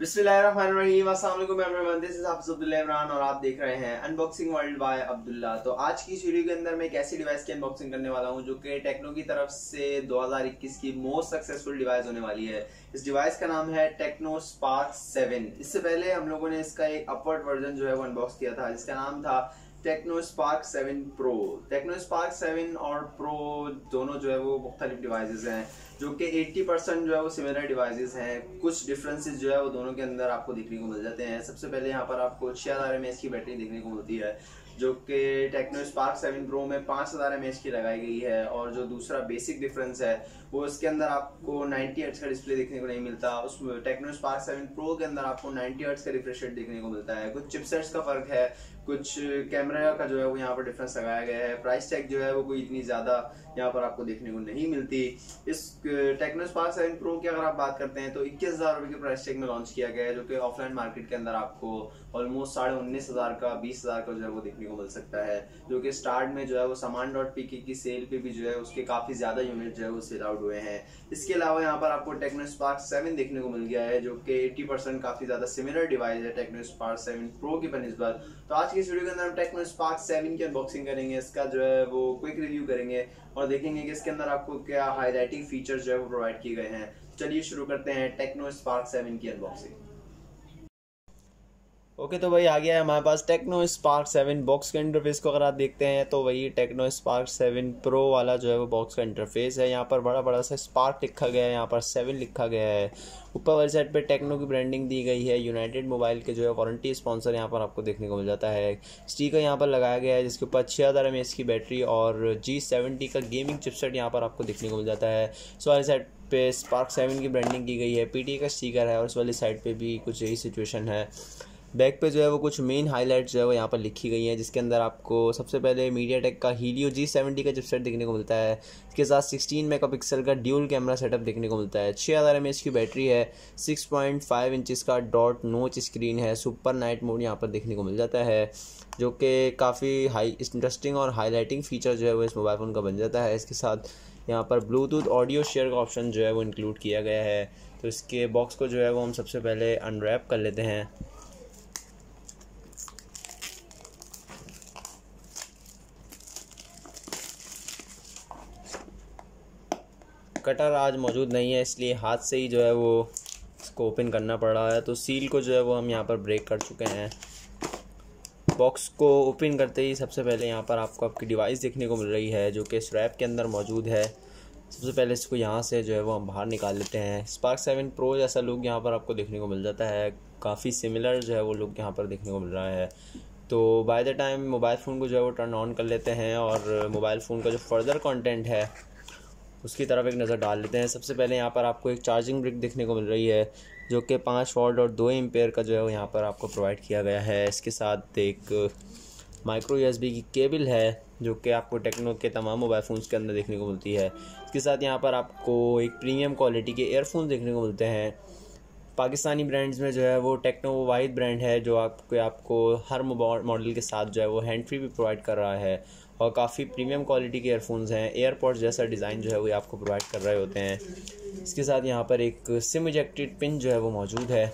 बिस्मिल्लाहिर्रहमानिर्रहीम, अस्सलाम वालेकुम everyone, this is Hafiz Abdullah Imran और आप देख रहे हैं अनबॉक्सिंग वर्ल्ड बाय अब्दुल्ला। तो आज की इस वीडियो के अंदर मैं एक ऐसी डिवाइस की अनबॉक्सिंग करने वाला हूं जो कि टेक्नो की तरफ से 2021 की मोस्ट सक्सेसफुल डिवाइस होने वाली है। इस डिवाइस का नाम है टेक्नो स्पार्क 7। इससे पहले हम लोगों ने इसका एक अपवर्ड वर्जन जो है वो अनबॉक्स किया था जिसका नाम था Tecno Spark 7 Pro. Tecno Spark 7 और प्रो दोनों जो है वो मुख्तलिफ डिवाइसेस हैं जो कि 80% जो है वो सिमिलर डिवाइसेस हैं। कुछ डिफरेंसेस जो है वो दोनों के अंदर आपको देखने को मिल जाते हैं। सबसे पहले यहाँ पर आपको 6000 mAh की बैटरी देखने को मिलती है जो कि टेक्नो स्पार्क 7 प्रो में 5000 mAh की लगाई गई है। और जो दूसरा बेसिक डिफरेंस है वो इसके अंदर आपको 90 हर्ट्ज का डिस्प्ले देखने को नहीं मिलता। उस टेक्नो स्पार्क 7 प्रो के अंदर आपको 90 हर्ट्ज का रिफ्रेश रेट देखने को मिलता है। कुछ चिपसेट्स का फर्क है, कुछ कैमरा का जो है वो यहाँ पर डिफरेंस लगाया गया है। प्राइस टैग जो है वो कोई इतनी ज़्यादा यहाँ पर आपको देखने को नहीं मिलती। इस टेक्नो स्पार्क 7 प्रो की अगर आप बात करते हैं तो 21,000 रुपये के प्राइस टैग में लॉन्च किया गया है जो कि ऑफलाइन मार्केट के अंदर आपको ऑलमोस्ट 19,500 का 20,000 का जो है वो देखने को मिल सकता है। जो कि स्टार्ट में जो है वो सामान.pk की सेल पे भी जो है उसके काफ़ी ज़्यादा यूनिट जो है वो सेल आउट हुए हैं। इसके अलावा यहाँ पर आपको टेक्नो स्पार्क 7 देखने को मिल गया है जो कि 80% काफ़ी ज़्यादा सिमिलर डिवाइस है टेक्नो स्पार्क 7 प्रो की बनिस्बत। तो आज की इस वीडियो के अंदर हम टेक्नो स्पार्क 7 की अनबॉक्सिंग करेंगे, इसका जो है वो क्विक रिव्यू करेंगे और देखेंगे कि इसके अंदर आपको क्या हाईलाइटिंग फीचर्स जो है वो प्रोवाइड किए गए हैं। चलिए शुरू करते हैं टेक्नो स्पार्क 7 की अनबॉक्सिंग। ओके तो भाई आ गया है हमारे पास टेक्नो स्पार्क 7 बॉक्स का इंटरफेस को अगर आप देखते हैं तो वही टेक्नो स्पार्क 7 प्रो वाला जो है वो बॉक्स का इंटरफेस है। यहाँ पर बड़ा बड़ा सा स्पार्क लिखा गया है, यहाँ पर 7 लिखा गया है। ऊपर वाली साइड पे टेक्नो की ब्रांडिंग दी गई है। यूनाइटेड मोबाइल के जो है वारंटी स्पॉन्सर यहाँ पर आपको देखने को मिल जाता है। स्टिकर यहाँ पर लगाया गया है जिसके ऊपर 6000 mAh की बैटरी और G70 का गेमिंग चिपसेट यहाँ पर आपको देखने को मिल जाता है। इस वाली साइड पे स्पार्क 7 की ब्रांडिंग की गई है, PTA का स्टिकर है और इस वाली साइड पे भी कुछ यही सिचुएशन है। बैक पे जो है वो कुछ मेन हाईलाइट्स जो है वो यहाँ पर लिखी गई हैं जिसके अंदर आपको सबसे पहले मीडियाटेक का हीलियो G70 का चिपसेट देखने को मिलता है। इसके साथ 16 मेगापिक्सल का ड्यूल कैमरा सेटअप देखने को मिलता है। 6000 mAh की बैटरी है, 6.5 इंचेस का डॉट नोच स्क्रीन है। सुपर नाइट मोड यहाँ पर देखने को मिल जाता है जो कि काफ़ी हाई इंटरेस्टिंग और हाईलाइटिंग फीचर जो है वो इस मोबाइल फ़ोन का बन जाता है। इसके साथ यहाँ पर ब्लूटूथ ऑडियो शेयर का ऑप्शन जो है वो इंक्लूड किया गया है। तो इसके बॉक्स को जो है वो हम सबसे पहले अनरैप कर लेते हैं। कटर आज मौजूद नहीं है इसलिए हाथ से ही जो है वो इसको ओपन करना पड़ रहा है। तो सील को जो है वो हम यहाँ पर ब्रेक कर चुके हैं। बॉक्स को ओपन करते ही सबसे पहले यहाँ पर आपको आपकी डिवाइस देखने को मिल रही है जो कि स्ट्रैप के अंदर मौजूद है। सबसे पहले इसको यहाँ से जो है वो हम बाहर निकाल लेते हैं। स्पार्क 7 प्रो जैसा लुक यहाँ पर आपको देखने को मिल जाता है, काफ़ी सिमिलर जो है वो लुक यहाँ पर देखने को मिल रहा है। तो by the time mobile phone को जो है वो टर्न ऑन कर लेते हैं और मोबाइल फ़ोन का जो फर्दर कंटेंट है उसकी तरफ एक नज़र डाल लेते हैं। सबसे पहले यहाँ पर आपको एक चार्जिंग ब्रिक देखने को मिल रही है जो कि 5 वॉट और 2 एम्पेयर का जो है वो यहाँ पर आपको प्रोवाइड किया गया है। इसके साथ एक माइक्रो USB की केबल है जो कि आपको टेक्नो के तमाम मोबाइल फ़ोन्स के अंदर देखने को मिलती है। इसके साथ यहाँ पर आपको एक प्रीमियम क्वालिटी के ईयरफोन देखने को मिलते हैं। पाकिस्तानी ब्रांड्स में जो है वो टेक्नो वाहिद ब्रांड है जो आपको हर मॉडल के साथ जो है वो हैंड फ्री भी प्रोवाइड कर रहा है और काफ़ी प्रीमियम क्वालिटी के ईयरफोन्स हैं। एयरपॉड्स जैसा डिज़ाइन जो है वो आपको प्रोवाइड कर रहे होते हैं। इसके साथ यहाँ पर एक सिम इजेक्टेड पिन जो है वो मौजूद है।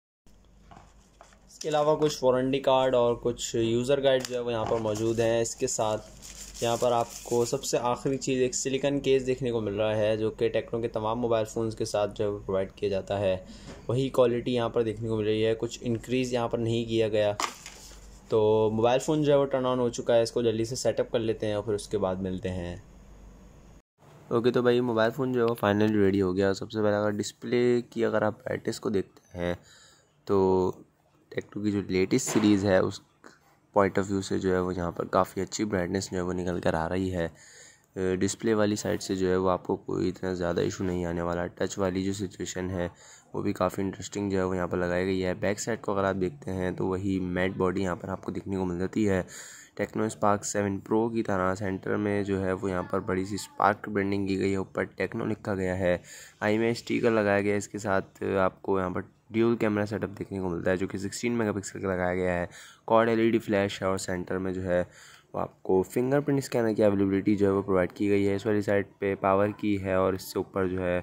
इसके अलावा कुछ वारंटी कार्ड और कुछ यूज़र गाइड जो है वो यहाँ पर मौजूद हैं। इसके साथ यहाँ पर आपको सबसे आखिरी चीज़ एक सिलिकॉन केस देखने को मिल रहा है जो कि टेक्नो के तमाम मोबाइल फ़ोन्स के साथ जो है वो प्रोवाइड किया जाता है। वही क्वालिटी यहाँ पर देखने को मिल रही है, कुछ इंक्रीज़ यहाँ पर नहीं किया गया। तो मोबाइल फ़ोन जो है वो टर्न ऑन हो चुका है, इसको जल्दी से सेटअप कर लेते हैं और फिर उसके बाद मिलते हैं। ओके तो भाई मोबाइल फ़ोन जो है वो फाइनली रेडी हो गया। सबसे पहले अगर डिस्प्ले की अगर आप ब्राइटनेस को देखते हैं तो टेक्नो की जो लेटेस्ट सीरीज़ है उस पॉइंट ऑफ व्यू से जो है वो यहाँ पर काफ़ी अच्छी ब्राइटनेस जो है वो निकल कर आ रही है। डिस्प्ले वाली साइड से जो है वो आपको कोई इतना ज़्यादा इशू नहीं आने वाला। टच वाली जो सिचुएशन है वो भी काफ़ी इंटरेस्टिंग जो है वो यहाँ पर लगाई गई है। बैक साइड को अगर आप देखते हैं तो वही मैट बॉडी यहाँ पर आपको देखने को मिल जाती है। टेक्नो स्पार्क 7 प्रो की तरह सेंटर में जो है वो यहाँ पर बड़ी सी स्पार्क ब्रांडिंग की गई है, ऊपर टेक्नो लिखा गया है। आई में स्टिकर लगाया गया है। इसके साथ आपको यहाँ पर ड्यूल कैमरा सेटअप देखने को मिलता है जो कि 16 मेगापिक्सल का लगाया गया है। क्वाड LED फ्लैश है और सेंटर में जो है वो आपको फिंगरप्रिंट स्कैनर की अवेलेबिलिटी जो है वो प्रोवाइड की गई है। इस वाली साइड पे पावर की है और इससे ऊपर जो है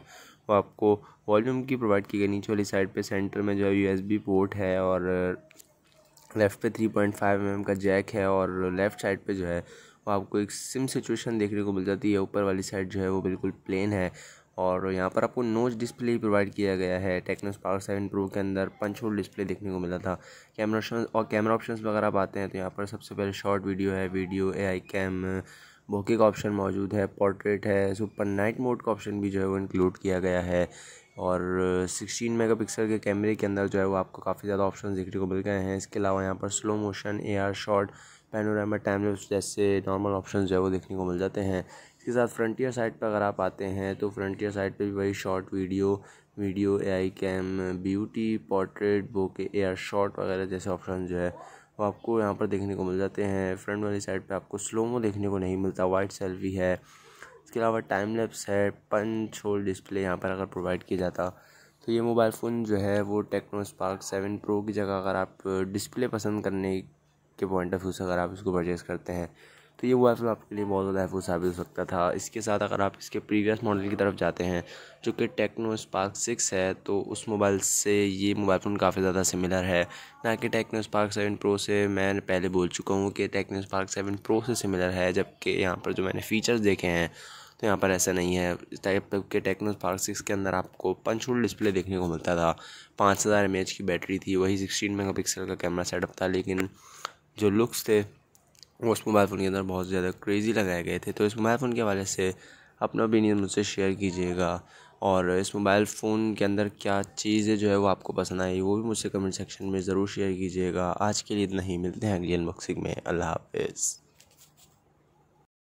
वो आपको वॉल्यूम की प्रोवाइड की गई। नीचे वाली साइड पे सेंटर में जो है USB पोर्ट है और लेफ़्ट पे 3.5 mm का जैक है और लेफ़्ट साइड पे जो है वो आपको एक सिम सिचुएशन देखने को मिल जाती है। ऊपर वाली साइड जो है वो बिल्कुल प्लेन है और यहाँ पर आपको नोच डिस्प्ले प्रोवाइड किया गया है। टेक्नो स्पार्क 7 प्रो के अंदर पंच होल डिस्प्ले देखने को मिला था। कैमरा ऑप्शंस वगैरह आप आते हैं तो यहाँ पर सबसे पहले शॉर्ट वीडियो है, वीडियो AI कैम, बोके का ऑप्शन मौजूद है, पोर्ट्रेट है, सुपर नाइट मोड का ऑप्शन भी जो है वो इंक्लूड किया गया है और 16 मेगापिक्सल के कैमरे के अंदर जो है वो आपको काफ़ी ज़्यादा ऑप्शन देखने को मिल गए हैं। इसके अलावा यहाँ पर slow motion, AR shot, panorama, time lapse जैसे नॉर्मल ऑप्शन जो है वो देखने को मिल जाते हैं। इसके साथ फ्रंटियर साइड पर अगर आप आते हैं तो फ्रंटियर साइड पे भी वही short video AI cam, beauty, portrait, bokeh, AR shot वगैरह जैसे ऑप्शन जो है वो आपको यहाँ पर देखने को मिल जाते हैं। फ्रंट वाली साइड पे आपको स्लोमो देखने को नहीं मिलता, वाइड सेल्फी है। इसके अलावा टाइम लैप्स है, पंच होल डिस्प्ले यहाँ पर अगर प्रोवाइड किया जाता तो ये मोबाइल फ़ोन जो है वो टेक्नो स्पार्क 7 प्रो की जगह अगर आप डिस्प्ले पसंद करने के पॉइंट ऑफ व्यू से अगर आप इसको परचेज़ करते हैं तो ये मोबाइल फ़ोन आपके लिए बहुत ज़्यादा हेल्पफुल साबित हो सकता था। इसके साथ अगर आप इसके प्रीवियस मॉडल की तरफ जाते हैं जो कि टेक्नो स्पार्क 6 है तो उस मोबाइल से ये मोबाइल फ़ोन काफ़ी ज़्यादा सिमिलर है, ना कि टेक्नो स्पार्क 7 प्रो से। मैं पहले बोल चुका हूँ कि टेक्नो स्पार्क 7 प्रो से सिमिलर है, जबकि यहाँ पर जो मैंने फ़ीचर्स देखे हैं तो यहाँ पर ऐसा नहीं है। इस टाइप के टेक्नो स्पार्क 6 के अंदर आपको पंच होल डिस्प्ले देखने को मिलता था, 5000 mAh की बैटरी थी, वही 16 मेगापिक्सल का कैमरा सेटअप था, लेकिन जो लुक्स थे वो उस मोबाइल फ़ोन के अंदर बहुत ज़्यादा क्रेज़ी लगाए गए थे। तो इस मोबाइल फ़ोन के हवाले से अपना ओपिनियन मुझसे शेयर कीजिएगा और इस मोबाइल फ़ोन के अंदर क्या चीज़ें जो है वो आपको पसंद आई वो भी मुझसे कमेंट सेक्शन में ज़रूर शेयर कीजिएगा। आज के लिए इतना ही, मिलते हैं अगली अनबॉक्सिंग में। अल्लाह हाफ़िज़।